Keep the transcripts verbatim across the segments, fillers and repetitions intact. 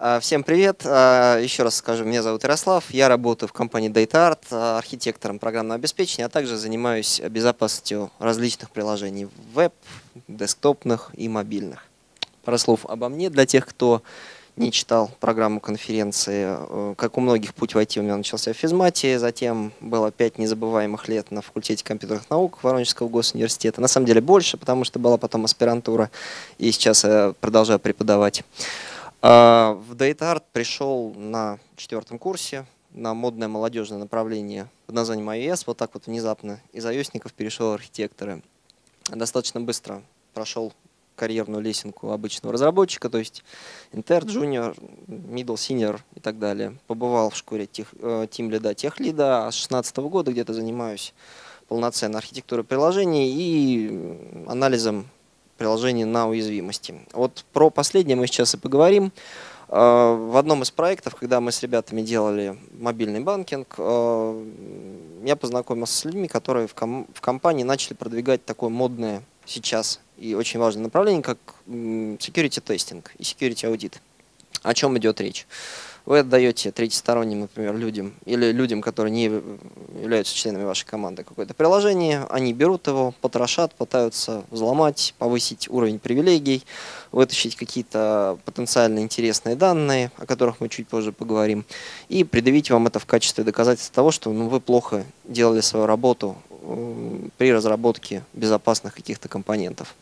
Всем привет! Еще раз скажу, меня зовут Ярослав, я работаю в компании DataArt, архитектором программного обеспечения, а также занимаюсь безопасностью различных приложений веб, десктопных и мобильных. Пару слов обо мне для тех, кто не читал программу конференции. Как у многих, путь в ай ти у меня начался в физмате, затем было пять незабываемых лет на факультете компьютерных наук Воронежского госуниверситета. На самом деле больше, потому что была потом аспирантура, и сейчас я продолжаю преподавать. В DataArt пришел на четвертом курсе на модное молодежное направление под названием ай о эс. Вот так вот внезапно из айосников перешел в архитекторы. Достаточно быстро прошел карьерную лесенку обычного разработчика, то есть интер, junior, middle, senior и так далее. Побывал в шкуре тимлида, техлида, а с шестнадцатого года где-то занимаюсь полноценной архитектурой приложений и анализом приложений на уязвимости. Вот про последнее мы сейчас и поговорим. В одном из проектов, когда мы с ребятами делали мобильный банкинг, я познакомился с людьми, которые в, ком в компании начали продвигать такое модное сейчас и очень важное направление, как security testing и security audit. О чем идет речь? Вы отдаете третьесторонним, например, людям или людям, которые не являются членами вашей команды, какое-то приложение, они берут его, потрошат, пытаются взломать, повысить уровень привилегий, вытащить какие-то потенциально интересные данные, о которых мы чуть позже поговорим, и предъявить вам это в качестве доказательства того, что ну, вы плохо делали свою работу при разработке безопасных каких-то компонентов.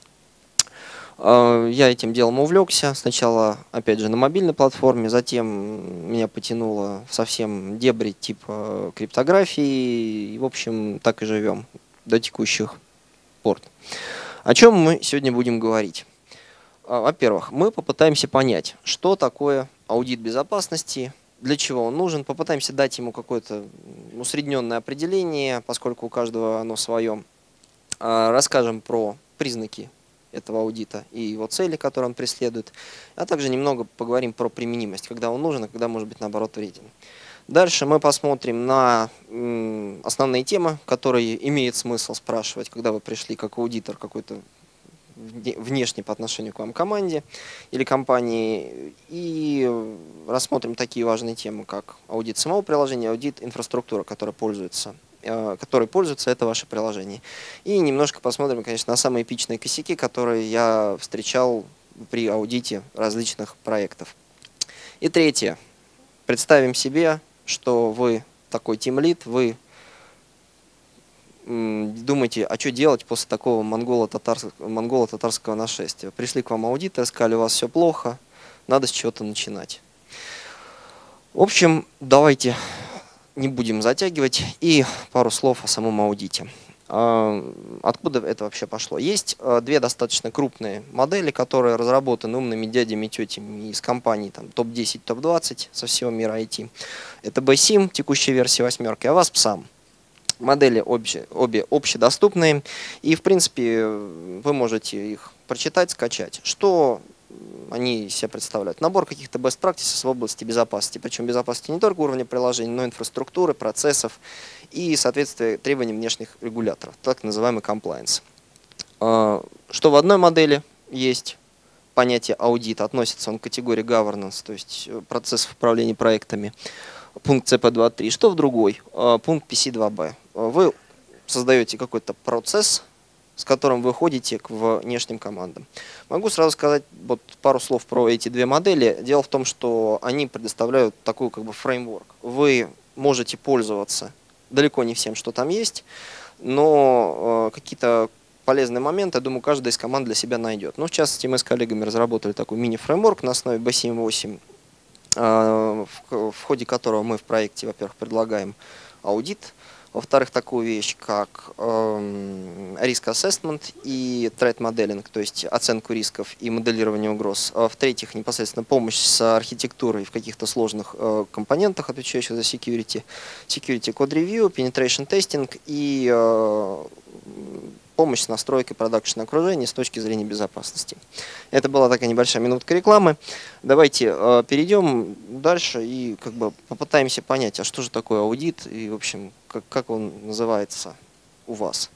Я этим делом увлекся. Сначала, опять же, на мобильной платформе, затем меня потянуло в совсем дебри типа криптографии. И, в общем, так и живем до текущих пор. О чем мы сегодня будем говорить? Во-первых, мы попытаемся понять, что такое аудит безопасности, для чего он нужен. Попытаемся дать ему какое-то усредненное определение, поскольку у каждого оно свое. Расскажем про признаки этого аудита и его цели, которые он преследует, а также немного поговорим про применимость, когда он нужен, а когда может быть наоборот вреден. Дальше мы посмотрим на основные темы, которые имеет смысл спрашивать, когда вы пришли как аудитор какой-то внешне по отношению к вам команде или компании, и рассмотрим такие важные темы, как аудит самого приложения, аудит инфраструктуры, которая пользуется которой пользуются это ваше приложение. И немножко посмотрим, конечно, на самые эпичные косяки, которые я встречал при аудите различных проектов. И третье. Представим себе, что вы такой тимлид, вы думаете, а что делать после такого монголо-татарского монголо-татарского нашествия. Пришли к вам аудиторы, сказали, у вас все плохо, надо с чего-то начинать. В общем, давайте не будем затягивать, и пару слов о самом аудите. Откуда это вообще пошло? Есть две достаточно крупные модели, которые разработаны умными дядями и тетями из компаний топ десять, топ двадцать со всего мира ай ти. Это би сим, текущая версия восьмерки, а васп сам. Модели обе, обе общедоступные, и в принципе вы можете их прочитать, скачать. Что они из себя представляют? Набор каких-то best practices в области безопасности. Причем безопасности не только уровня приложений, но и инфраструктуры, процессов и соответствие требованиям внешних регуляторов, так называемый compliance. Что в одной модели есть понятие аудита, относится он к категории governance, то есть процессов управления проектами, пункт си пи двадцать три, что в другой, пункт пи си два би. Вы создаете какой-то процесс, с которым вы ходите к внешним командам. Могу сразу сказать вот пару слов про эти две модели. Дело в том, что они предоставляют такой как бы фреймворк. Вы можете пользоваться далеко не всем, что там есть, но э, какие-то полезные моменты, я думаю, каждая из команд для себя найдет. Ну, в частности, мы с коллегами разработали такой мини-фреймворк на основе би семь восемь, э, в, в ходе которого мы в проекте, во-первых, предлагаем аудит, во-вторых, такую вещь, как э, риск ассессмент и threat modeling, то есть оценку рисков и моделирование угроз. А в-третьих, непосредственно помощь с архитектурой в каких-то сложных э, компонентах, отвечающих за security, security code review, penetration testing и э, помощь с настройкой продакшн окружения с точки зрения безопасности. Это была такая небольшая минутка рекламы. Давайте э, перейдем дальше и как бы попытаемся понять, а что же такое аудит и, в общем, как, как он называется у вас.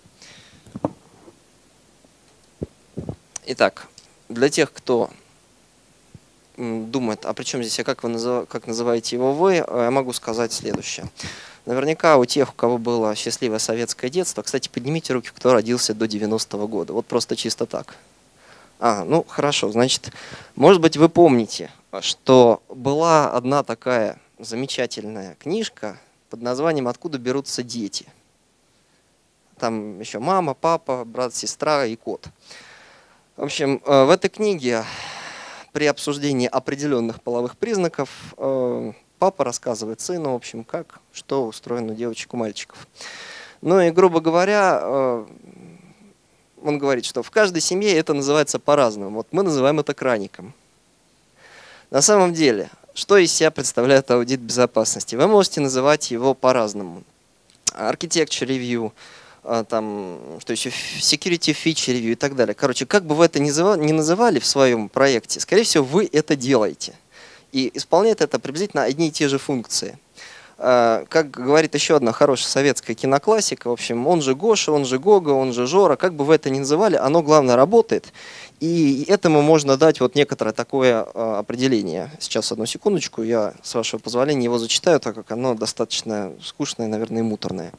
Итак, для тех, кто думает, а при чем здесь, а как вы назыв... как называете его вы, я могу сказать следующее. Наверняка у тех, у кого было счастливое советское детство, кстати, поднимите руки, кто родился до девяностого года. Вот просто чисто так. А, ну хорошо, значит, может быть, вы помните, что была одна такая замечательная книжка под названием «Откуда берутся дети». Там еще мама, папа, брат, сестра и кот. В общем, в этой книге при обсуждении определенных половых признаков папа рассказывает сыну, в общем, как, что устроено у девочек, у мальчиков. Ну и, грубо говоря, он говорит, что в каждой семье это называется по-разному. Вот мы называем это краником. На самом деле, что из себя представляет аудит безопасности? Вы можете называть его по-разному. Architecture review, там, что еще, security feature review и так далее. Короче, как бы вы это ни называли в своем проекте, скорее всего, вы это делаете. И исполняет это приблизительно одни и те же функции. Как говорит еще одна хорошая советская киноклассика, в общем, он же Гоша, он же Гога, он же Жора, как бы вы это ни называли, оно, главное, работает. И этому можно дать вот некоторое такое определение. Сейчас, одну секундочку, я, с вашего позволения, его зачитаю, так как оно достаточно скучное, наверное, и муторное.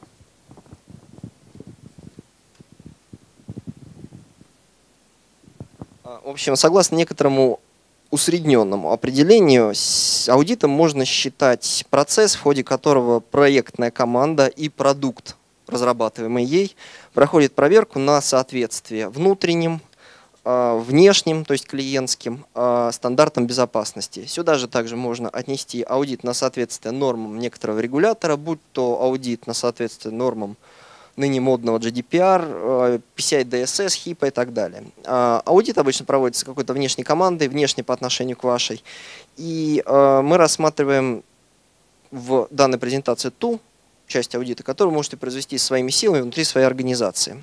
В общем, согласно некоторому усредненному определению, аудитом можно считать процесс, в ходе которого проектная команда и продукт, разрабатываемый ей, проходит проверку на соответствие внутренним, внешним, то есть клиентским, стандартам безопасности. Сюда же также можно отнести аудит на соответствие нормам некоторого регулятора, будь то аудит на соответствие нормам ныне модного джи ди пи ар, пи си ай ди эс эс, хипа и так далее. Аудит обычно проводится какой-то внешней командой, внешне по отношению к вашей. И мы рассматриваем в данной презентации ту часть аудита, которую вы можете произвести своими силами внутри своей организации.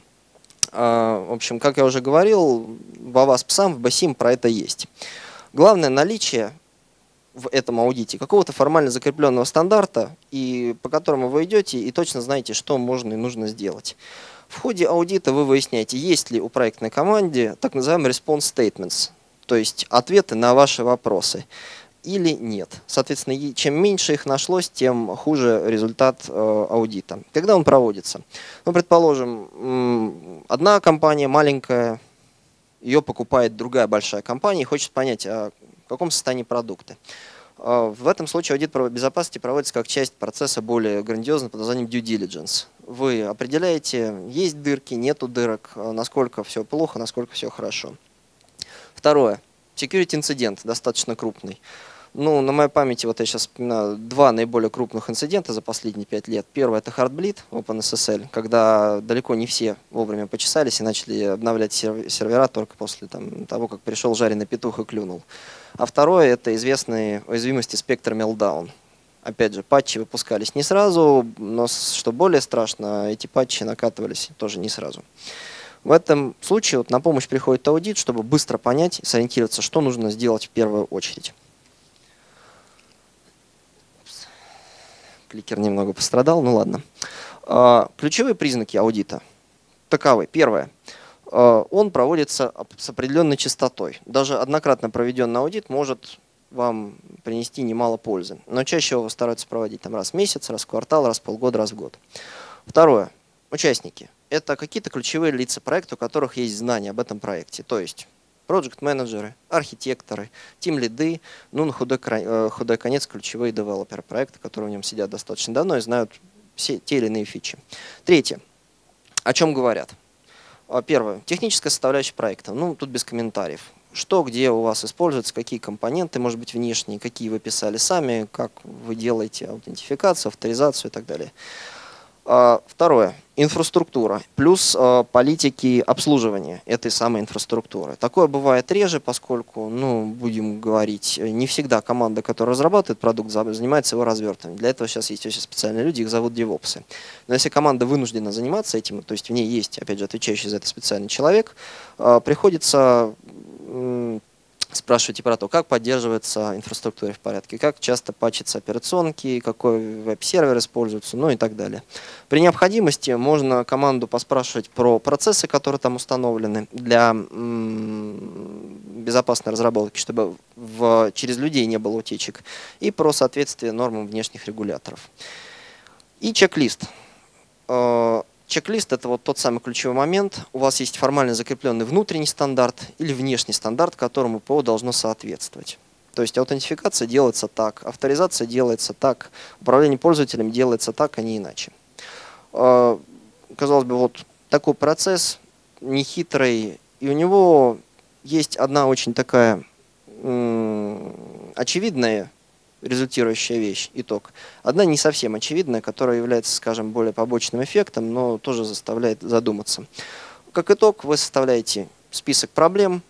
В общем, как я уже говорил, в Avast пи эс эй эм, в басим про это есть. Главное наличие в этом аудите какого-то формально закрепленного стандарта, и по которому вы идете и точно знаете, что можно и нужно сделать. В ходе аудита вы выясняете, есть ли у проектной команды так называемые response statements, то есть ответы на ваши вопросы, или нет. Соответственно, чем меньше их нашлось, тем хуже результат э, аудита. Когда он проводится? Ну, предположим, одна компания маленькая, ее покупает другая большая компания и хочет понять, а в каком состоянии продукты. В этом случае аудит безопасности проводится как часть процесса более грандиозного под названием due diligence. Вы определяете, есть дырки, нету дырок, насколько все плохо, насколько все хорошо. Второе. Security инцидент, достаточно крупный. Ну, на моей памяти, вот я сейчас вспоминаю, два наиболее крупных инцидента за последние пять лет. Первый — это Heartbleed OpenSSL, когда далеко не все вовремя почесались и начали обновлять сервера только после там, того, как пришел жареный петух и клюнул. А второе — это известные уязвимости Spectre Meltdown. Опять же, патчи выпускались не сразу, но, что более страшно, эти патчи накатывались тоже не сразу. В этом случае вот на помощь приходит аудит, чтобы быстро понять, сориентироваться, что нужно сделать в первую очередь. Кликер немного пострадал, ну ладно. Ключевые признаки аудита таковы. Первое. Он проводится с определенной частотой. Даже однократно проведенный аудит может вам принести немало пользы. Но чаще его стараются проводить там, раз в месяц, раз в квартал, раз в полгода, раз в год. Второе. Участники. Это какие-то ключевые лица проекта, у которых есть знания об этом проекте. То есть проект-менеджеры, архитекторы, тим-лиды, ну, на худой, худой конец ключевые девелоперы проекта, которые в нем сидят достаточно давно и знают все те или иные фичи. Третье. О чем говорят? Первое. Техническая составляющая проекта. Ну, тут без комментариев. Что, где у вас используется, какие компоненты, может быть, внешние, какие вы писали сами, как вы делаете аутентификацию, авторизацию и так далее. Второе. Инфраструктура. Плюс политики обслуживания этой самой инфраструктуры. Такое бывает реже, поскольку, ну, будем говорить, не всегда команда, которая разрабатывает продукт, занимается его развертыванием. Для этого сейчас есть очень специальные люди, их зовут девопсы. Но если команда вынуждена заниматься этим, то есть в ней есть, опять же, отвечающий за это специальный человек, приходится спрашиваете про то, как поддерживается инфраструктура в порядке, как часто патчатся операционки, какой веб-сервер используется, ну и так далее. При необходимости можно команду поспрашивать про процессы, которые там установлены для безопасной разработки, чтобы в, через людей не было утечек, и про соответствие нормам внешних регуляторов. И чек-лист. Чек-лист – это вот тот самый ключевой момент. У вас есть формально закрепленный внутренний стандарт или внешний стандарт, которому ПО должно соответствовать. То есть аутентификация делается так, авторизация делается так, управление пользователем делается так, а не иначе. Казалось бы, вот такой процесс нехитрый, и у него есть одна очень такая очевидная результирующая вещь, итог. Одна не совсем очевидная, которая является, скажем, более побочным эффектом, но тоже заставляет задуматься. Как итог, вы составляете список проблем,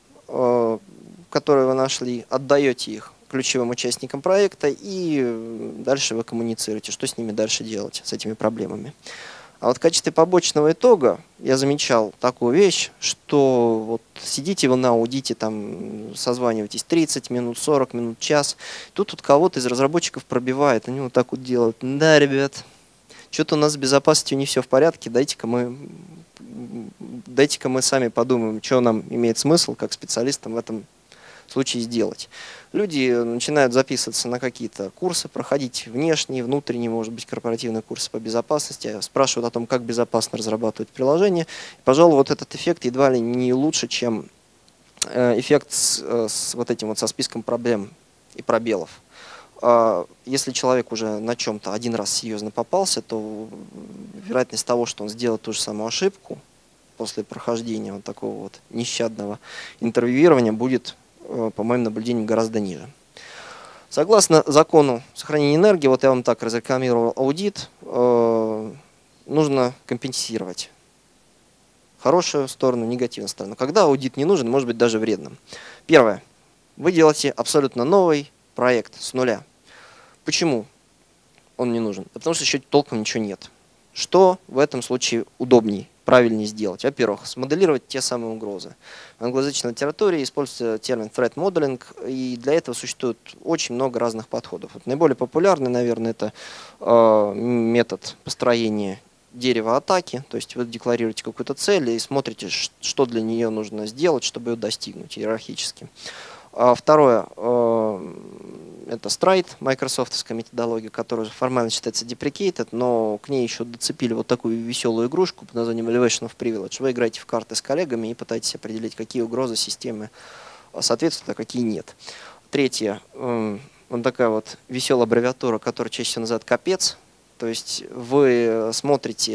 которые вы нашли, отдаете их ключевым участникам проекта, и дальше вы коммуницируете, что с ними дальше делать, с этими проблемами. А вот в качестве побочного итога я замечал такую вещь, что вот сидите вы на аудите, там созваниваетесь тридцать минут, сорок минут, час. Тут вот кого-то из разработчиков пробивает, они вот так вот делают. Да, ребят, что-то у нас с безопасностью не все в порядке, дайте-ка мы, дайте-ка мы сами подумаем, что нам имеет смысл как специалистам в этом случае сделать. Люди начинают записываться на какие-то курсы, проходить внешние, внутренние, может быть, корпоративные курсы по безопасности, спрашивают о том, как безопасно разрабатывать приложение. И, пожалуй, вот этот эффект едва ли не лучше, чем эффект с, с вот этим вот со списком проблем и пробелов. Если человек уже на чем-то один раз серьезно попался, то вероятность того, что он сделает ту же самую ошибку после прохождения вот такого вот нещадного интервьюирования, будет, по моим наблюдениям, гораздо ниже. Согласно закону сохранения энергии, вот я вам так разрекламировал аудит, э, нужно компенсировать хорошую сторону, негативную сторону. Когда аудит не нужен, может быть даже вредным. Первое. Вы делаете абсолютно новый проект с нуля. Почему он не нужен? Потому что еще толком ничего нет. Что в этом случае удобнее, правильнее сделать? Во-первых, смоделировать те самые угрозы. В англоязычной литературе используется термин threat modeling, и для этого существует очень много разных подходов. Вот наиболее популярный, наверное, это э, метод построения дерева атаки, то есть вы декларируете какую-то цель и смотрите, что для нее нужно сделать, чтобы ее достигнуть иерархически. А второе, э, это Stride, майкрософтовская методология, которая формально считается deprecated, но к ней еще доцепили вот такую веселую игрушку под названием Elevation of Privilege. Вы играете в карты с коллегами и пытаетесь определить, какие угрозы системы соответствуют, а какие нет. Третье, э, вот такая вот веселая аббревиатура, которая чаще всего называют капец. То есть вы смотрите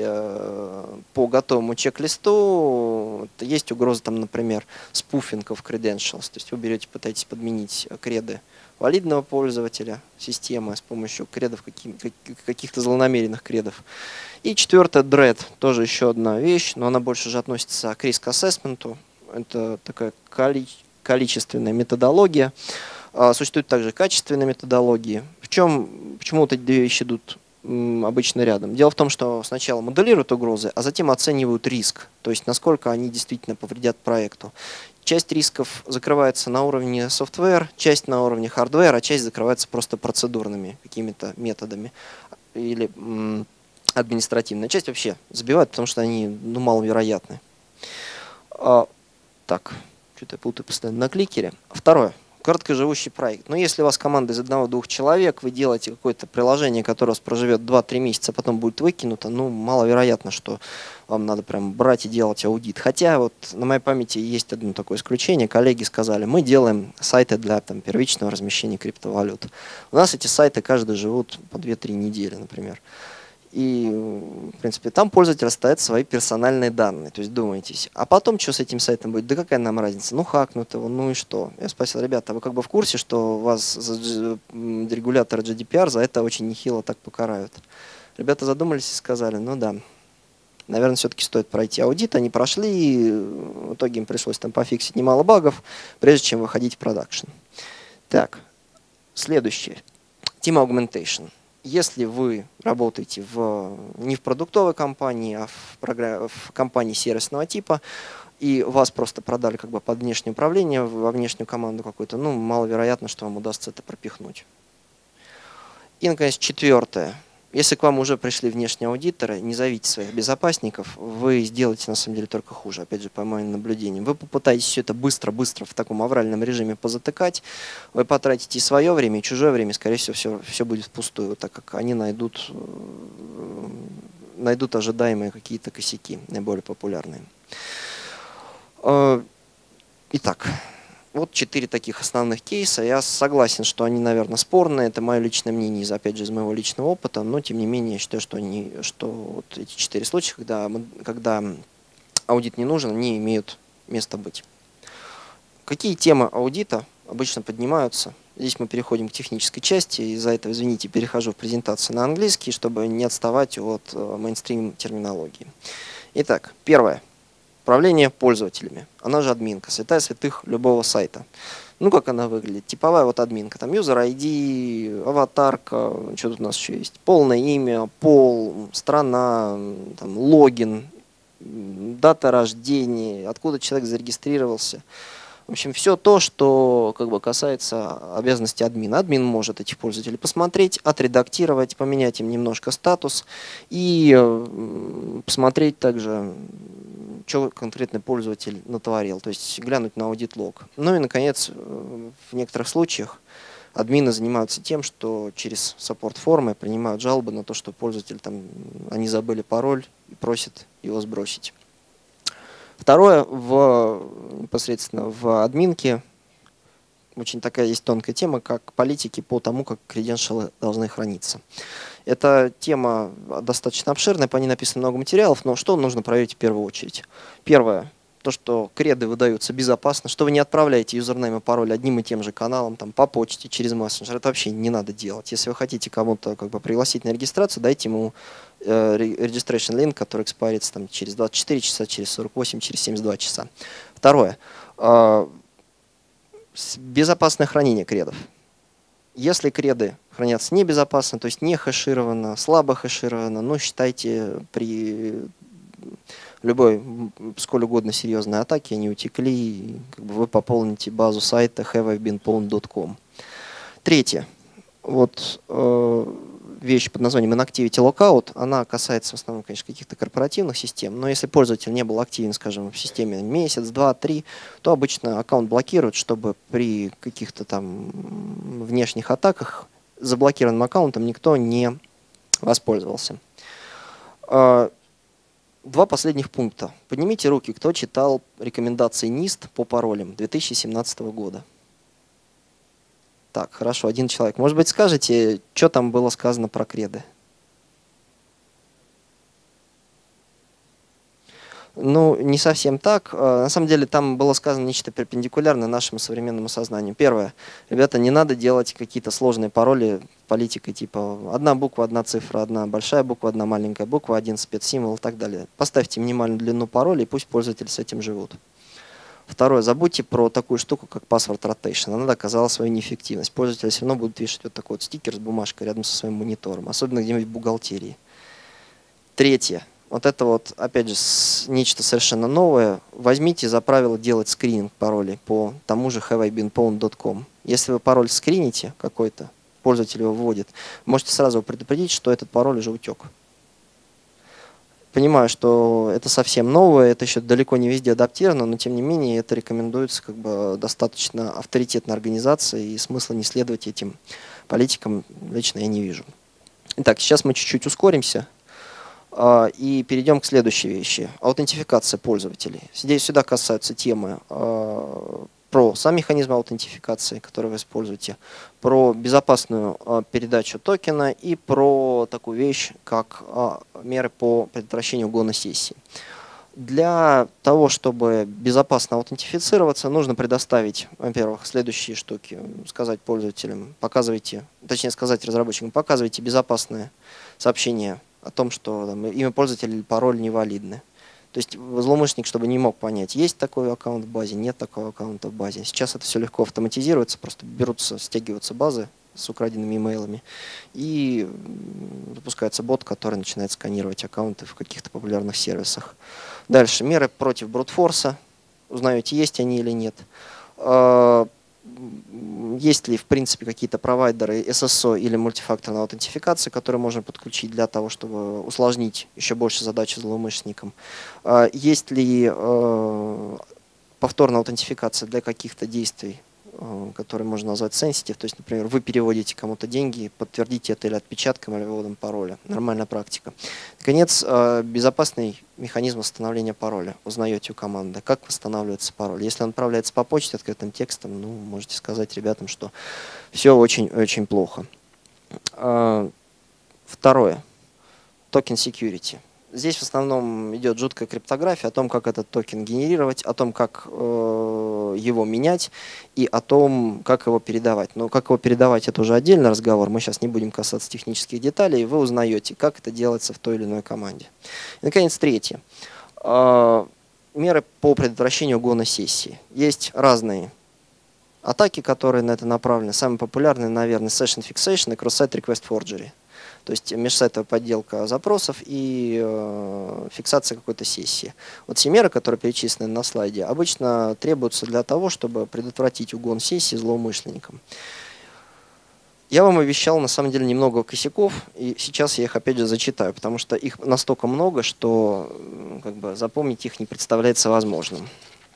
по готовому чек-листу, есть угроза, там, например, спуфинг of credentials, то есть вы берете, пытаетесь подменить креды валидного пользователя системы с помощью кредов, каких-то злонамеренных кредов. И четвертое, дрэд, тоже еще одна вещь, но она больше же относится к риск-ассессменту. Это такая количественная методология. Существуют также качественные методологии. В чем, почему вот эти две вещи идут обычно рядом? Дело в том, что сначала моделируют угрозы, а затем оценивают риск, то есть насколько они действительно повредят проекту. Часть рисков закрывается на уровне software, часть на уровне hardware, а часть закрывается просто процедурными какими-то методами или м, административная. Часть вообще забивают, потому что они, ну, маловероятны. А, так, что-то я путаю постоянно на кликере. Второе. Короткоживущий проект. Но если у вас команда из одного-двух человек, вы делаете какое-то приложение, которое у вас проживет два-три месяца, а потом будет выкинуто, ну, маловероятно, что вам надо прям брать и делать аудит. Хотя вот на моей памяти есть одно такое исключение. Коллеги сказали, мы делаем сайты для там, первичного размещения криптовалют. У нас эти сайты каждый живут по две-три недели, например. И, в принципе, там пользователь оставит свои персональные данные. То есть думаетесь, а потом что с этим сайтом будет? Да какая нам разница? Ну, хакнут его, ну и что? Я спросил, ребята, вы как бы в курсе, что вас за регулятор джи ди пи ар за это очень нехило так покарают? Ребята задумались и сказали, ну да, наверное, все-таки стоит пройти аудит. Они прошли, и в итоге им пришлось там пофиксить немало багов, прежде чем выходить в продакшн. Так, следующее. Team Augmentation. Если вы работаете в, не в продуктовой компании, а в, программе, в компании сервисного типа, и вас просто продали как бы под внешнее управление, во внешнюю команду какую-то, ну, маловероятно, что вам удастся это пропихнуть. И, наконец, четвертое. Если к вам уже пришли внешние аудиторы, не зовите своих безопасников, вы сделаете на самом деле только хуже, опять же, по моим наблюдениям. Вы попытаетесь все это быстро-быстро в таком авральном режиме позатыкать, вы потратите и свое время, и чужое время, скорее всего, все, все будет впустую, так как они найдут, найдут ожидаемые какие-то косяки, наиболее популярные. Итак. Вот четыре таких основных кейса. Я согласен, что они, наверное, спорные. Это мое личное мнение, из, опять же, из моего личного опыта. Но, тем не менее, я считаю, что, они, что вот эти четыре случая, когда, когда аудит не нужен, они имеют место быть. Какие темы аудита обычно поднимаются? Здесь мы переходим к технической части. Из-за этого, извините, перехожу в презентацию на английский, чтобы не отставать от мейнстрим терминологии. Итак, первое. Управление пользователями, она же админка, святая святых любого сайта. Ну, как она выглядит? Типовая вот админка, там юзер ай ди, аватарка, что тут у нас еще есть? Полное имя, пол, страна, там, логин, дата рождения, откуда человек зарегистрировался. В общем, все то, что как бы касается обязанностей админа. Админ может этих пользователей посмотреть, отредактировать, поменять им немножко статус и посмотреть также, что конкретный пользователь натворил, то есть глянуть на аудит-лог. Ну и, наконец, в некоторых случаях админы занимаются тем, что через саппорт-формы принимают жалобы на то, что пользователь там, они забыли пароль и просят его сбросить. Второе, в, непосредственно в админке очень такая есть тонкая тема, как политики по тому, как креденшалы должны храниться. Эта тема достаточно обширная, по ней написано много материалов, но что нужно проверить в первую очередь? Первое, то, что креды выдаются безопасно, что вы не отправляете юзернейм и пароль одним и тем же каналом, там, по почте, через мессенджер. Это вообще не надо делать. Если вы хотите кому-то как бы пригласить на регистрацию, дайте ему э, registration link, который экспарится там, через двадцать четыре часа, через сорок восемь, через семьдесят два часа. Второе. Э, безопасное хранение кредов. Если креды хранятся небезопасно, то есть не хэшированно, слабо хэшированно, ну, считайте, при любой, сколь угодно серьезной атаке они утекли, как бы вы пополните базу сайта have I been pwned точка com. Третье. Вот э, вещь под названием Inactivity Lockout, она касается в основном, конечно, каких-то корпоративных систем, но если пользователь не был активен, скажем, в системе месяц, два, три, то обычно аккаунт блокируют, чтобы при каких-то там внешних атаках заблокированным аккаунтом никто не воспользовался. Два последних пункта. Поднимите руки, кто читал рекомендации нист по паролям две тысячи семнадцатого года. Так, хорошо, один человек. Может быть, скажете, что там было сказано про креды? Ну, не совсем так. На самом деле, там было сказано нечто перпендикулярное нашему современному сознанию. Первое. Ребята, не надо делать какие-то сложные пароли политикой, типа одна буква, одна цифра, одна большая буква, одна маленькая буква, один спецсимвол и так далее. Поставьте минимальную длину пароля, и пусть пользователи с этим живут. Второе. Забудьте про такую штуку, как password rotation. Она доказала свою неэффективность. Пользователи все равно будут вешать вот такой вот стикер с бумажкой рядом со своим монитором, особенно где-нибудь в бухгалтерии. Третье. Вот это вот, опять же, нечто совершенно новое. Возьмите за правило делать скрининг паролей по тому же have I been pwned точка com. Если вы пароль скрините какой-то, пользователь его вводит, можете сразу предупредить, что этот пароль уже утек. Понимаю, что это совсем новое, это еще далеко не везде адаптировано, но тем не менее это рекомендуется как бы достаточно авторитетной организацией, и смысла не следовать этим политикам лично я не вижу. Итак, сейчас мы чуть-чуть ускоримся и перейдем к следующей вещи. Аутентификация пользователей. Здесь сюда касаются темы про сам механизм аутентификации, который вы используете, про безопасную передачу токена и про такую вещь, как меры по предотвращению угона сессии. Для того, чтобы безопасно аутентифицироваться, нужно предоставить, во-первых, следующие штуки. Сказать пользователям, показывайте, точнее сказать разработчикам, показывайте безопасное сообщение о том, что там, имя пользователя или пароль невалидны. То есть злоумышленник, чтобы не мог понять, есть такой аккаунт в базе, нет такого аккаунта в базе. Сейчас это все легко автоматизируется, просто берутся, стягиваются базы с украденными имейлами и запускается бот, который начинает сканировать аккаунты в каких-то популярных сервисах. Дальше. Меры против брутфорса. узнаете, есть они или нет. А, есть ли, в принципе, какие-то провайдеры эс эс о или мультифакторной аутентификации, которые можно подключить для того, чтобы усложнить еще больше задачи злоумышленникам. А, есть ли э, повторная аутентификация для каких-то действий, который можно назвать sensitive, то есть, например, вы переводите кому-то деньги, подтвердите это или отпечатком, или вводом пароля. Нормальная практика. Наконец, безопасный механизм восстановления пароля. Узнаете у команды, как восстанавливается пароль. Если он отправляется по почте открытым текстом, ну, можете сказать ребятам, что все очень-очень плохо. Второе. Токен security. Здесь в основном идет жуткая криптография о том, как этот токен генерировать, о том, как э, его менять и о том, как его передавать. Но как его передавать, это уже отдельный разговор. Мы сейчас не будем касаться технических деталей. Вы узнаете, как это делается в той или иной команде. И, наконец, третье. Э, меры по предотвращению угона сессии. Есть разные атаки, которые на это направлены. Самые популярные, наверное, session fixation и cross-site request forgery. То есть межсайтовая подделка запросов и э, фиксация какой-то сессии. Вот все меры, которые перечислены на слайде, обычно требуются для того, чтобы предотвратить угон сессии злоумышленникам. Я вам обещал, на самом деле, немного косяков, и сейчас я их опять же зачитаю, потому что их настолько много, что как бы, запомнить их не представляется возможным.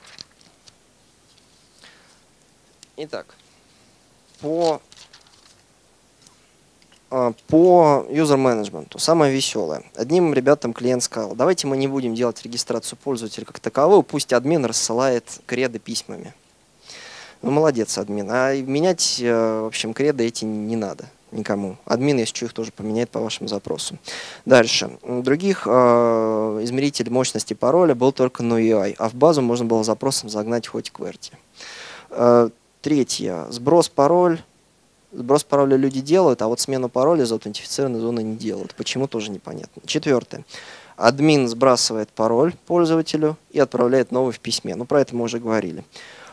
Итак, по... По юзер-менеджменту самое веселое. Одним ребятам клиент сказал, давайте мы не будем делать регистрацию пользователя как таковую, пусть админ рассылает креды письмами. Ну, молодец, админ. А менять, в общем, креды эти не надо никому. Админ, если что, их тоже поменяет по вашим запросам. Дальше. У других э, измерителей мощности пароля был только эн о ю ай, а в базу можно было запросом загнать хоть кверти. Э, третье. Сброс пароль. Сброс пароля люди делают, а вот смену пароля из аутентифицированной зоны не делают. Почему, тоже непонятно. Четвертое. Админ сбрасывает пароль пользователю и отправляет новый в письме. Ну, про это мы уже говорили.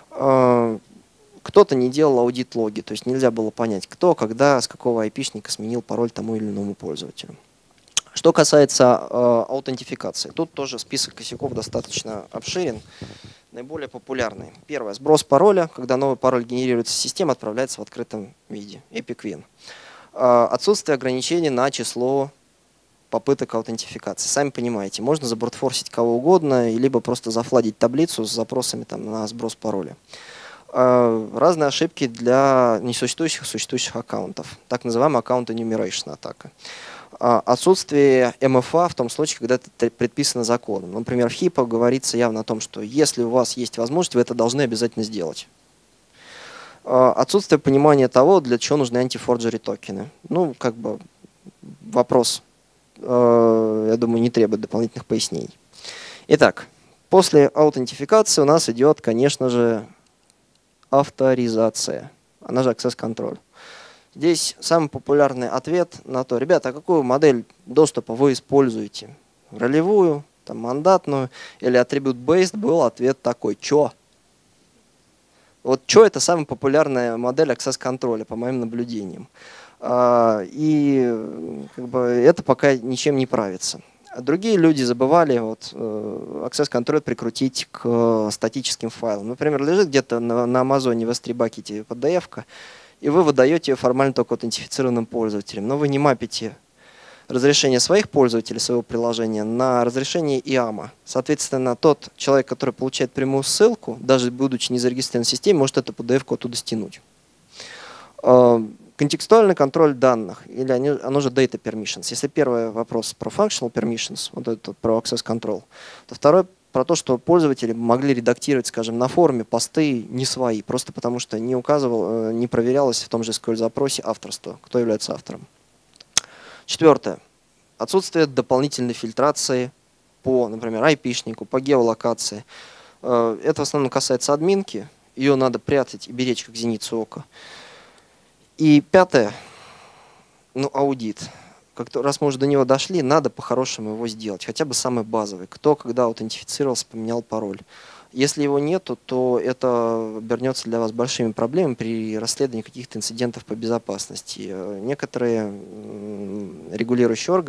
Кто-то не делал аудит-логи, то есть нельзя было понять, кто, когда, с какого айпишника сменил пароль тому или иному пользователю. Что касается э, аутентификации, тут тоже список косяков достаточно обширен. Наиболее популярные. Первое. Сброс пароля, когда новый пароль генерируется в системе, отправляется в открытом виде. Epic Win. Отсутствие ограничений на число попыток аутентификации. Сами понимаете, можно забрутфорсить кого угодно, либо просто зафладить таблицу с запросами там, на сброс пароля. Разные ошибки для несуществующих и существующих аккаунтов. Так называемая аккаунт enumeration атака. Отсутствие эм эф а в том случае, когда это предписано законом. Например, в хипа говорится явно о том, что если у вас есть возможность, вы это должны обязательно сделать. Отсутствие понимания того, для чего нужны антифорджери токены. Ну, как бы вопрос, я думаю, не требует дополнительных пояснений. Итак, после аутентификации у нас идет, конечно же, авторизация, она же access control. Здесь самый популярный ответ на то, ребята, а какую модель доступа вы используете? Ролевую, там, мандатную или attribute-based? Был ответ такой, чё? Вот чё это самая популярная модель access контроля, по моим наблюдениям. И как бы, это пока ничем не правится. Другие люди забывали вот, access control прикрутить к статическим файлам. Например, лежит где-то на, на Амазоне в эс три бакете пи ди эф-ка, и вы выдаете ее формально только аутентифицированным пользователям. Но вы не мапите разрешение своих пользователей, своего приложения, на разрешение и эй эм а. Соответственно, тот человек, который получает прямую ссылку, даже будучи не зарегистрирован в системе, может эту пи ди эф-ку оттуда стянуть. Контекстуальный контроль данных, или они, оно же data permissions. Если первый вопрос про functional permissions, вот этот про access control, то второй про то, что пользователи могли редактировать, скажем, на форуме посты не свои, просто потому что не указывал, не проверялось в том же эс ку эль-запросе авторство, кто является автором. Четвертое. Отсутствие дополнительной фильтрации по, например, айпишнику, по геолокации. Это в основном касается админки, ее надо прятать и беречь как зеницу ока. И пятое, ну, аудит. Как-то, раз мы уже до него дошли, надо по-хорошему его сделать, хотя бы самый базовый. Кто, когда аутентифицировался, поменял пароль. Если его нету, то это обернется для вас большими проблемами при расследовании каких-то инцидентов по безопасности. Некоторые регулирующие органы,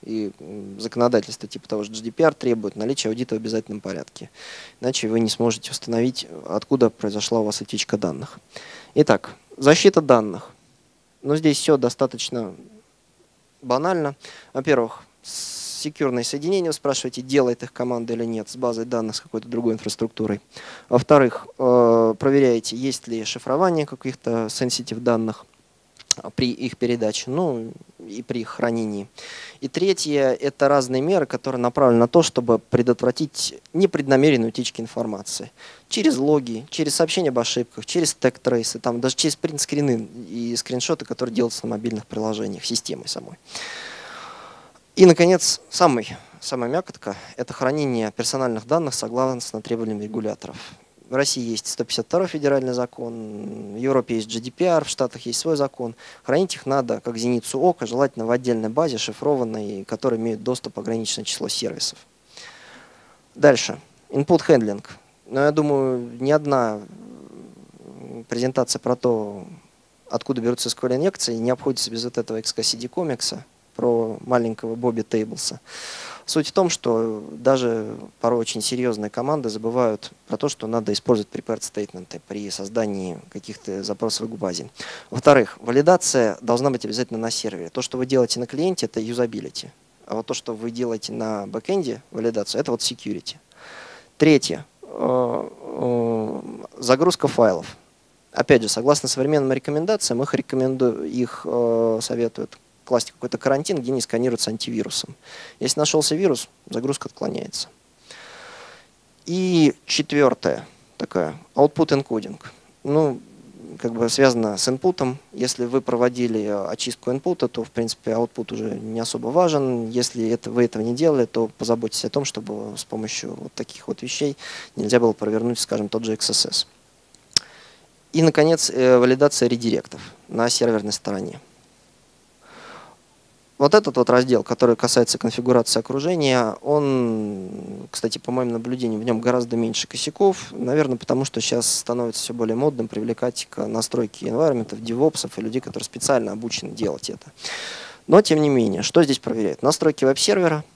И законодательство типа того же джи ди пи ар требует наличия аудита в обязательном порядке. Иначе вы не сможете установить, откуда произошла у вас утечка данных. Итак, защита данных. Но здесь все достаточно банально. Во-первых, секьюрные соединения, вы спрашиваете, делает их команда или нет, с базой данных, с какой-то другой инфраструктурой. Во-вторых, проверяете, есть ли шифрование каких-то sensitive данных при их передаче, ну и при их хранении. И третье – это разные меры, которые направлены на то, чтобы предотвратить непреднамеренные утечки информации. Через логи, через сообщения об ошибках, через тег-трейсы, там, даже через принт-скрины и скриншоты, которые делаются на мобильных приложениях, системой самой. И, наконец, самый, самая мякотка – это хранение персональных данных согласно требованиям регуляторов. В России есть сто пятьдесят второй федеральный закон, в Европе есть джи ди пи ар, в Штатах есть свой закон. Хранить их надо как зеницу ока, желательно в отдельной базе, шифрованной, которая имеет доступ к ограниченное число сервисов. Дальше. Input handling. Но я думаю, ни одна презентация про то, откуда берутся эс ку эль-инъекции, не обходится без вот этого икс кей си ди комикса про маленького Бобби Тейблса. Суть в том, что даже порой очень серьезные команды забывают про то, что надо использовать prepared statement при создании каких-то запросов к базе. Во-вторых, валидация должна быть обязательно на сервере. То, что вы делаете на клиенте, это юзабилити. А вот то, что вы делаете на бэкэнде, валидацию, это вот security. Третье. Загрузка файлов. Опять же, согласно современным рекомендациям, их, рекоменду... их советуют класть какой-то карантин, где не сканируется антивирусом. Если нашелся вирус, загрузка отклоняется. И четвертое, такая, output encoding. Ну, как бы связано с инпутом. Если вы проводили очистку инпута, то, в принципе, output уже не особо важен. Если это, вы этого не делали, то позаботьтесь о том, чтобы с помощью вот таких вот вещей нельзя было провернуть, скажем, тот же икс эс эс. И, наконец, валидация редиректов на серверной стороне. Вот этот вот раздел, который касается конфигурации окружения, он, кстати, по моим наблюдениям, в нем гораздо меньше косяков. Наверное, потому что сейчас становится все более модным привлекать к настройке environment, девопсов и людей, которые специально обучены делать это. Но, тем не менее, что здесь проверяют? Настройки веб-сервера,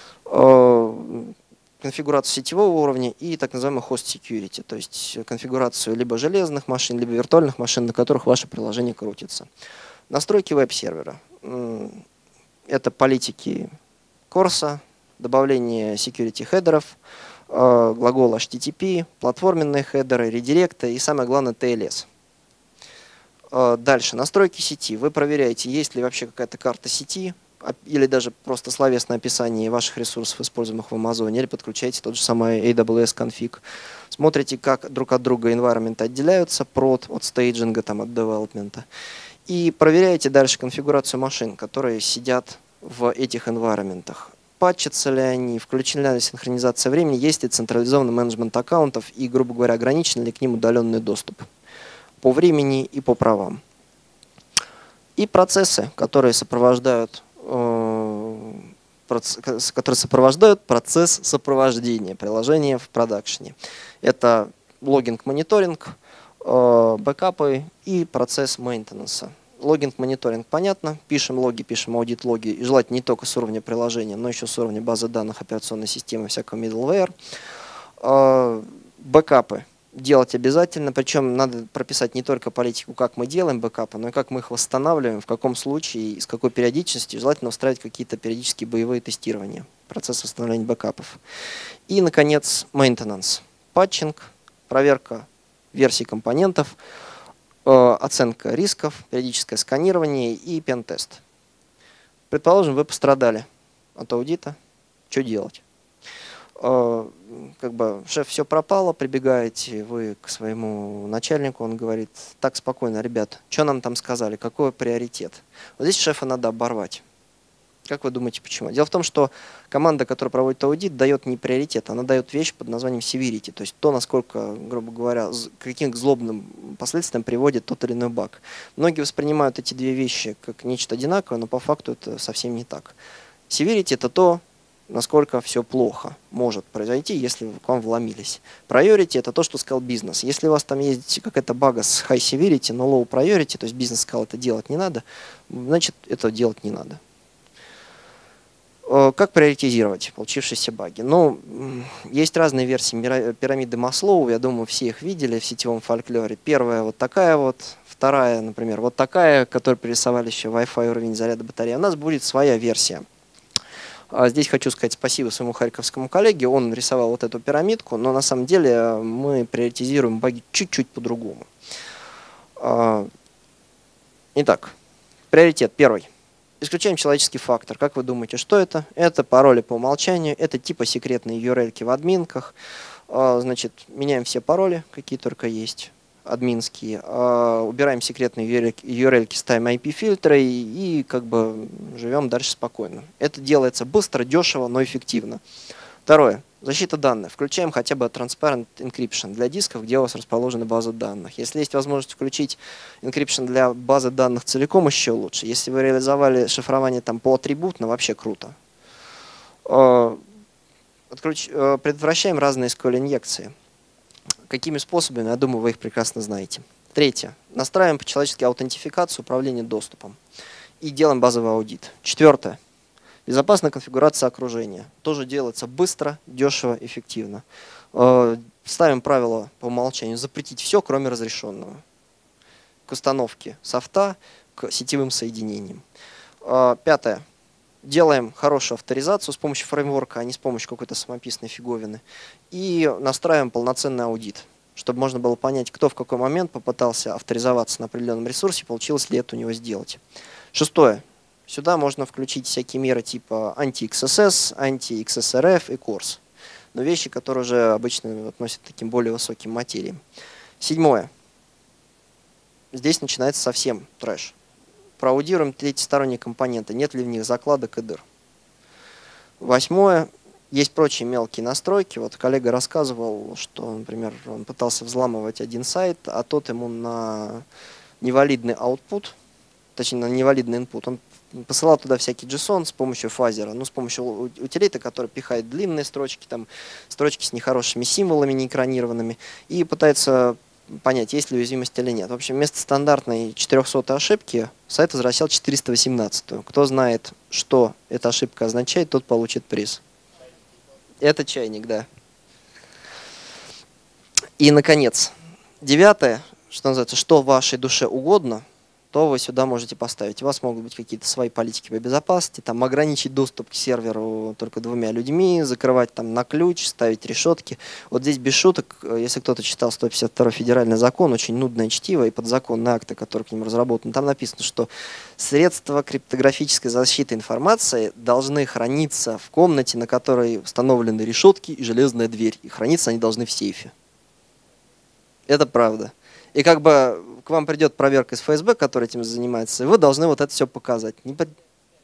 конфигурацию сетевого уровня и так называемый host security, то есть конфигурацию либо железных машин, либо виртуальных машин, на которых ваше приложение крутится. Настройки веб-сервера. Это политики Корса, добавление security хедеров, глагол эйч ти ти пи, платформенные хедеры, редиректы и, самое главное, ти эл эс. Дальше, настройки сети. Вы проверяете, есть ли вообще какая-то карта сети, или даже просто словесное описание ваших ресурсов, используемых в Амазоне, или подключаете тот же самый эй дабл ю эс конфиг. Смотрите, как друг от друга environment отделяются, прод от стейджинга, там, от девелопмента. И проверяете дальше конфигурацию машин, которые сидят в этих environment. Патчатся ли они, включена ли синхронизация времени, есть ли централизованный менеджмент аккаунтов и, грубо говоря, ограничен ли к ним удаленный доступ по времени и по правам. И процессы, которые сопровождают, э, процесс, которые сопровождают процесс сопровождения приложения в продакшене. Это логинг-мониторинг, бэкапы и процесс мейнтенанса. Логинг, мониторинг понятно. Пишем логи, пишем аудит-логи. И желательно не только с уровня приложения, но еще с уровня базы данных операционной системы, всякого middleware. Бэкапы делать обязательно. Причем надо прописать не только политику, как мы делаем бэкапы, но и как мы их восстанавливаем, в каком случае и с какой периодичностью. Желательно устраивать какие-то периодические боевые тестирования. Процесс восстановления бэкапов. И, наконец, maintenance. Патчинг, проверка версий компонентов, э, оценка рисков, периодическое сканирование и пен-тест. Предположим, вы пострадали от аудита. Что делать? Э, как бы шеф, все пропало, прибегаете вы к своему начальнику, он говорит: так, спокойно, ребят, что нам там сказали, какой приоритет? Вот здесь шефа надо оборвать. Как вы думаете, почему? Дело в том, что команда, которая проводит аудит, дает не приоритет, она дает вещь под названием severity, то есть то, насколько, грубо говоря, к каким злобным последствиям приводит тот или иной баг. Многие воспринимают эти две вещи как нечто одинаковое, но по факту это совсем не так. Severity – это то, насколько все плохо может произойти, если к вам вломились. Priority – это то, что сказал бизнес. Если у вас там есть какая-то бага с high severity, но low priority, то есть бизнес сказал, это делать не надо, значит, это делать не надо. Как приоритизировать получившиеся баги? Ну, есть разные версии пирамиды Маслоу, я думаю, все их видели в сетевом фольклоре. Первая вот такая вот, вторая, например, вот такая, которую пририсовали еще Wi-Fi уровень заряда батареи. У нас будет своя версия. Здесь хочу сказать спасибо своему харьковскому коллеге, он рисовал вот эту пирамидку, но на самом деле мы приоритизируем баги чуть-чуть по-другому. Итак, приоритет первый. Исключаем человеческий фактор. Как вы думаете, что это? Это пароли по умолчанию, это типа секретные ю ар эль-ки в админках. Значит, меняем все пароли, какие только есть, админские. Убираем секретные ю ар эль-ки, ставим ай пи-фильтры и, и как бы живем дальше спокойно. Это делается быстро, дешево, но эффективно. Второе. Защита данных. Включаем хотя бы Transparent Encryption для дисков, где у вас расположены базы данных. Если есть возможность включить Encryption для базы данных целиком, еще лучше. Если вы реализовали шифрование там по атрибутно, вообще круто. Отключ... Предотвращаем разные эс ку эль-инъекции. Какими способами, я думаю, вы их прекрасно знаете. Третье. Настраиваем по-человечески аутентификацию, управление доступом. И делаем базовый аудит. Четвертое. Безопасная конфигурация окружения. Тоже делается быстро, дешево, эффективно. Ставим правило по умолчанию запретить все, кроме разрешенного. К установке софта, к сетевым соединениям. Пятое. Делаем хорошую авторизацию с помощью фреймворка, а не с помощью какой-то самописной фиговины. И настраиваем полноценный аудит, чтобы можно было понять, кто в какой момент попытался авторизоваться на определенном ресурсе, получилось ли это у него сделать. Шестое. Сюда можно включить всякие меры типа анти-икс эс эс, анти-икс эс эр эф и корс. Но вещи, которые уже обычно относят к таким более высоким материям. Седьмое. Здесь начинается совсем трэш. Проаудируем третьесторонние компоненты, нет ли в них закладок и дыр. Восьмое. Есть прочие мелкие настройки. Вот коллега рассказывал, что, например, он пытался взламывать один сайт, а тот ему на невалидный output, точнее на невалидный input, он посылал туда всякий JSON с помощью фазера, ну, с помощью утилиты, который пихает длинные строчки, там, строчки с нехорошими символами, неэкранированными, и пытается понять, есть ли уязвимость или нет. В общем, вместо стандартной четырехсотой ошибки сайт возвращал четыреста восемнадцатую. Кто знает, что эта ошибка означает, тот получит приз. Это чайник, да. И, наконец, девятое, что называется, что вашей душе угодно, то вы сюда можете поставить. У вас могут быть какие-то свои политики по безопасности, там ограничить доступ к серверу только двумя людьми, закрывать там на ключ, ставить решетки. Вот здесь без шуток, если кто-то читал сто пятьдесят второй федеральный закон, очень нудное чтиво, и подзаконные акты, которые к ним разработаны, там написано, что средства криптографической защиты информации должны храниться в комнате, на которой установлены решетки и железная дверь. И храниться они должны в сейфе. Это правда. И как бы к вам придет проверка из эф эс бэ, который этим занимается, и вы должны вот это все показать. Не под...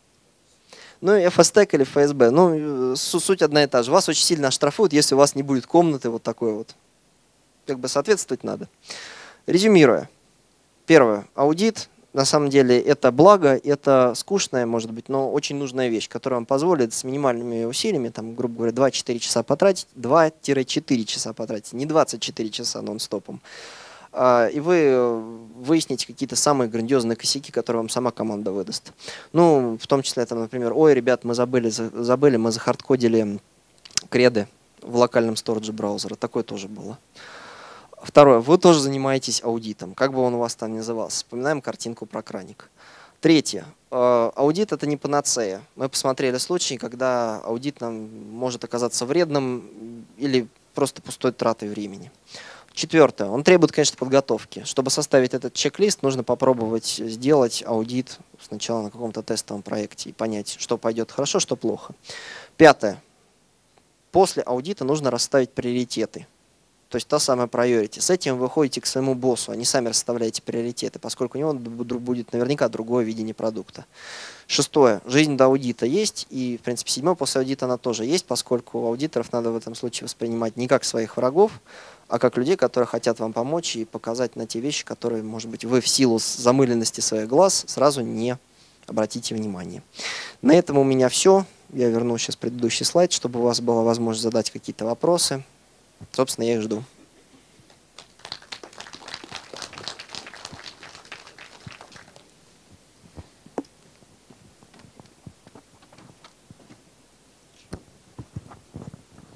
Ну, эф эс тэк или эф эс бэ, ну, суть одна и та же. Вас очень сильно оштрафуют, если у вас не будет комнаты вот такой вот. Как бы соответствовать надо. Резюмируя. Первое. Аудит. На самом деле это благо, это скучная, может быть, но очень нужная вещь, которая вам позволит с минимальными усилиями, там, грубо говоря, два-четыре часа потратить, два-четыре часа потратить, не двадцать четыре часа нон-стопом. И вы выясните какие-то самые грандиозные косяки, которые вам сама команда выдаст. Ну, в том числе, там, например, ой, ребят, мы забыли, забыли, мы захардкодили креды в локальном сторидже браузера. Такое тоже было. Второе. Вы тоже занимаетесь аудитом, как бы он у вас там ни назывался. Вспоминаем картинку про краник. Третье. Аудит – это не панацея. Мы посмотрели случаи, когда аудит нам может оказаться вредным или просто пустой тратой времени. Четвертое. Он требует, конечно, подготовки. Чтобы составить этот чек-лист, нужно попробовать сделать аудит сначала на каком-то тестовом проекте и понять, что пойдет хорошо, что плохо. Пятое. После аудита нужно расставить приоритеты. То есть та самая priority. С этим вы ходите к своему боссу, а не сами расставляете приоритеты, поскольку у него будет наверняка другое видение продукта. Шестое. Жизнь до аудита есть, и, в принципе, седьмое, после аудита она тоже есть, поскольку аудиторов надо в этом случае воспринимать не как своих врагов, а как людей, которые хотят вам помочь и показать на те вещи, которые, может быть, вы в силу замыленности своих глаз сразу не обратите внимание. На этом у меня все. Я верну сейчас предыдущий слайд, чтобы у вас была возможность задать какие-то вопросы. Собственно, я их жду.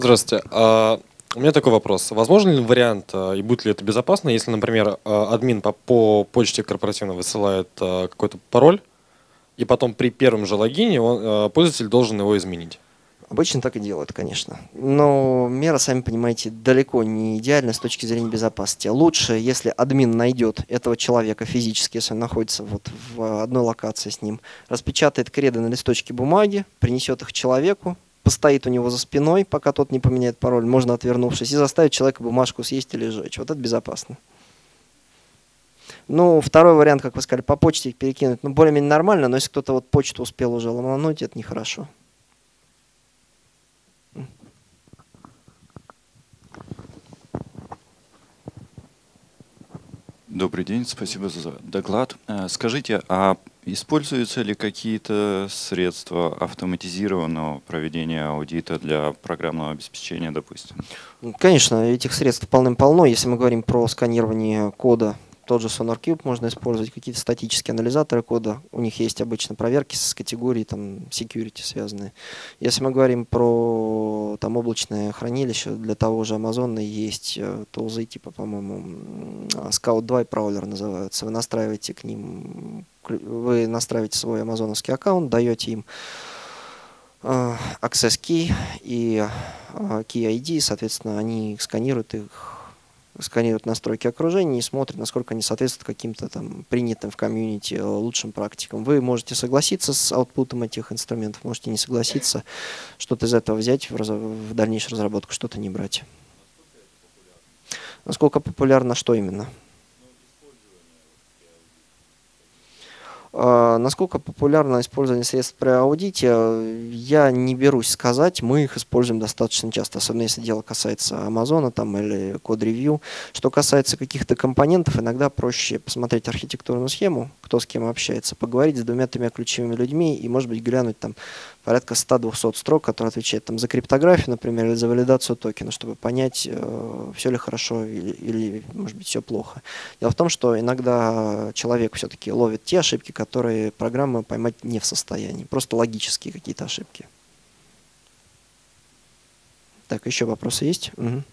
Здравствуйте. А, У меня такой вопрос. Возможен ли вариант, а, и будет ли это безопасно, если, например, а, админ по, по почте корпоративно высылает а, какой-то пароль, и потом при первом же логине он, а, пользователь должен его изменить? Обычно так и делают, конечно. Но мера, сами понимаете, далеко не идеальна с точки зрения безопасности. Лучше, если админ найдет этого человека физически, если он находится вот в одной локации с ним, распечатает креды на листочке бумаги, принесет их человеку, постоит у него за спиной, пока тот не поменяет пароль, можно отвернувшись, и заставить человека бумажку съесть или сжечь. Вот это безопасно. Ну, второй вариант, как вы сказали, по почте их перекинуть, ну, более-менее нормально, но если кто-то вот почту успел уже ломануть, это нехорошо. Добрый день, спасибо за доклад. Скажите, а используются ли какие-то средства автоматизированного проведения аудита для программного обеспечения, допустим? Конечно, этих средств полным-полно. Если мы говорим про сканирование кода, тот же SonarCube можно использовать, какие-то статические анализаторы кода. У них есть обычно проверки с категорией там, security связанные. Если мы говорим про там, облачное хранилище, для того же Amazon есть тулзы типа, по-моему, Scout два и Prowler называются. Вы настраиваете к ним, вы настраиваете свой амазоновский аккаунт, даете им access key и key ай ди, соответственно, они сканируют их, сканируют настройки окружения и смотрят, насколько они соответствуют каким-то там принятым в комьюнити лучшим практикам. Вы можете согласиться с аутпутом этих инструментов, можете не согласиться, что-то из этого взять в, раз... в дальнейшую разработку, что-то не брать. Насколько популярно, что именно? Насколько популярно использование средств при аудите, я не берусь сказать, мы их используем достаточно часто, особенно если дело касается Amazon там, или код-ревью. Что касается каких-то компонентов, иногда проще посмотреть архитектурную схему, кто с кем общается, поговорить с двумя-тремя ключевыми людьми и, может быть, глянуть там порядка ста-двухсот строк, которые отвечают там, за криптографию, например, или за валидацию токена, чтобы понять, э, все ли хорошо или, или, может быть, все плохо. Дело в том, что иногда человек все-таки ловит те ошибки, которые программа поймать не в состоянии. Просто логические какие-то ошибки. Так, еще вопросы есть? Угу.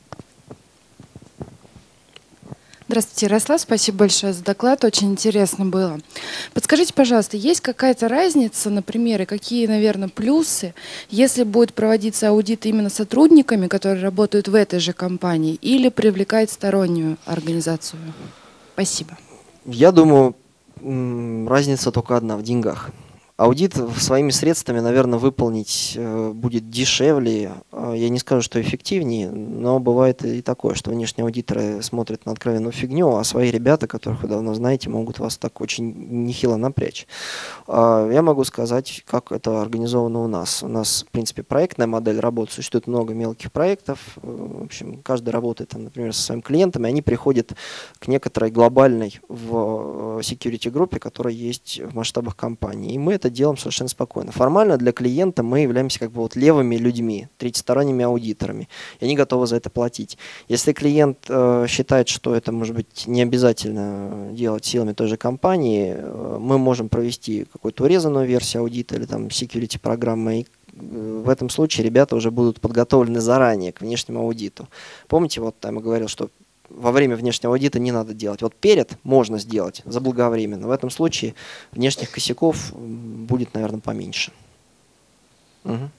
Здравствуйте, Ярослав. Спасибо большое за доклад. Очень интересно было. Подскажите, пожалуйста, есть какая-то разница, например, и какие, наверное, плюсы, если будет проводиться аудит именно сотрудниками, которые работают в этой же компании, или привлекать стороннюю организацию? Спасибо. Я думаю, разница только одна – в деньгах. Аудит своими средствами, наверное, выполнить будет дешевле. Я не скажу, что эффективнее, но бывает и такое, что внешние аудиторы смотрят на откровенную фигню, а свои ребята, которых вы давно знаете, могут вас так очень нехило напрячь. Я могу сказать, как это организовано у нас. У нас, в принципе, проектная модель работы. Существует много мелких проектов. В общем, каждый работает, там, например, со своими клиентами. Они приходят к некоторой глобальной в security группе, которая есть в масштабах компании. И мы это делаем совершенно спокойно. Формально для клиента мы являемся как бы вот левыми людьми, третьесторонними аудиторами, и они готовы за это платить. Если клиент э, считает, что это может быть не обязательно делать силами той же компании, э, мы можем провести какую-то урезанную версию аудита или там security программы, и в этом случае ребята уже будут подготовлены заранее к внешнему аудиту. Помните, вот там я говорил, что во время внешнего аудита не надо делать. Вот перед можно сделать заблаговременно. В этом случае внешних косяков будет, наверное, поменьше. Угу.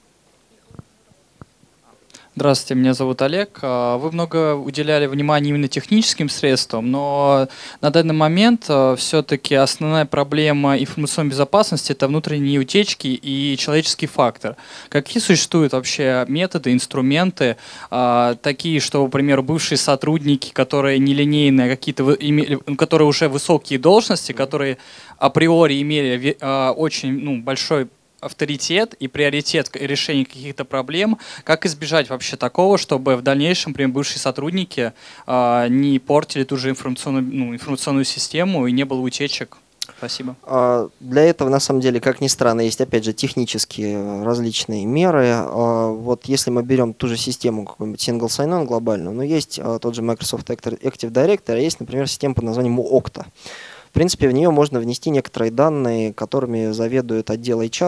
Здравствуйте, меня зовут Олег. Вы много уделяли внимания именно техническим средствам, но на данный момент все-таки основная проблема информационной безопасности – это внутренние утечки и человеческий фактор. Какие существуют вообще методы, инструменты, такие, что, например, бывшие сотрудники, которые нелинейные, какие-то, которые уже высокие должности, которые априори имели очень ну, большой авторитет и приоритет решения каких-то проблем, как избежать вообще такого, чтобы в дальнейшем, например, бывшие сотрудники э, не портили ту же информационную, ну, информационную систему и не было утечек? Спасибо. Для этого, на самом деле, как ни странно, есть, опять же, технические различные меры. Вот если мы берем ту же систему, какой-нибудь Single Sign-On глобальную, но есть тот же Microsoft Active Directory, а есть, например, система под названием Okta. В принципе, в нее можно внести некоторые данные, которыми заведует отдел эйч ар,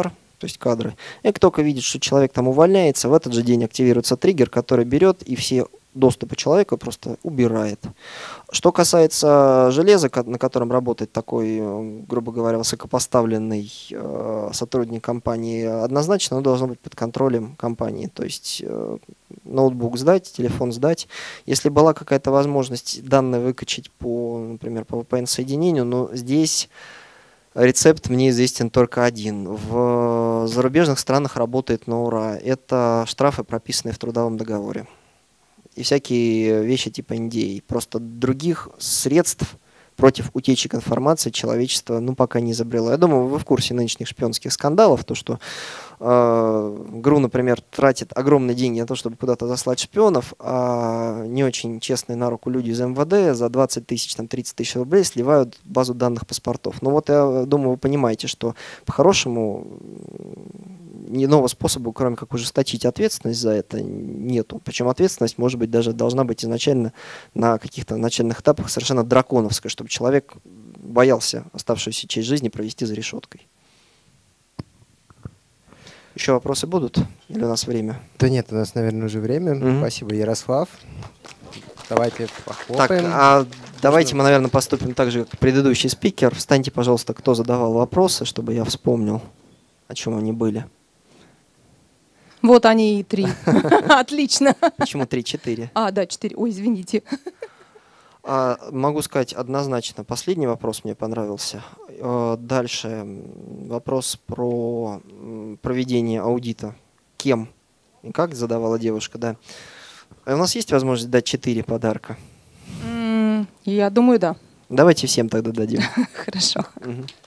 то есть кадры. И как только видит, что человек там увольняется, в этот же день активируется триггер, который берет и все доступы человека просто убирает. Что касается железа, на котором работает такой, грубо говоря, высокопоставленный э, сотрудник компании, однозначно оно должно быть под контролем компании. То есть э, ноутбук сдать, телефон сдать. Если была какая-то возможность данные выкачать по, например, по ви пи эн-соединению, но здесь рецепт мне известен только один. В зарубежных странах работает на ура. Это штрафы, прописанные в трудовом договоре. И всякие вещи типа эн ди эй. Просто других средств против утечек информации человечество ну, пока не изобрело. Я думаю, вы в курсе нынешних шпионских скандалов, то, что э, ГРУ, например, тратит огромные деньги на то, чтобы куда-то заслать шпионов, а не очень честные на руку люди из эм вэ дэ за двадцать тысяч, там, тридцать тысяч рублей сливают базу данных паспортов. Ну вот я думаю, вы понимаете, что по-хорошему иного способа, кроме как ужесточить ответственность за это, нету. Причем ответственность, может быть, даже должна быть изначально на каких-то начальных этапах совершенно драконовская, чтобы человек боялся оставшуюся часть жизни провести за решеткой. Еще вопросы будут? Или у нас время? Да нет, у нас, наверное, уже время. Мгм. Спасибо, Ярослав. Давайте похлопаем. Так, а давайте мы, наверное, поступим так же, как предыдущий спикер. Встаньте, пожалуйста, кто задавал вопросы, чтобы я вспомнил, о чем они были. Вот они и три. Отлично. Почему три-четыре? А, да, четыре. Ой, извините. А, могу сказать однозначно, последний вопрос мне понравился. Э, Дальше м, вопрос про м, проведение аудита. Кем и как задавала девушка, да. А у нас есть возможность дать четыре подарка? М, Я думаю, да. Давайте всем тогда дадим. Хорошо. Мгм.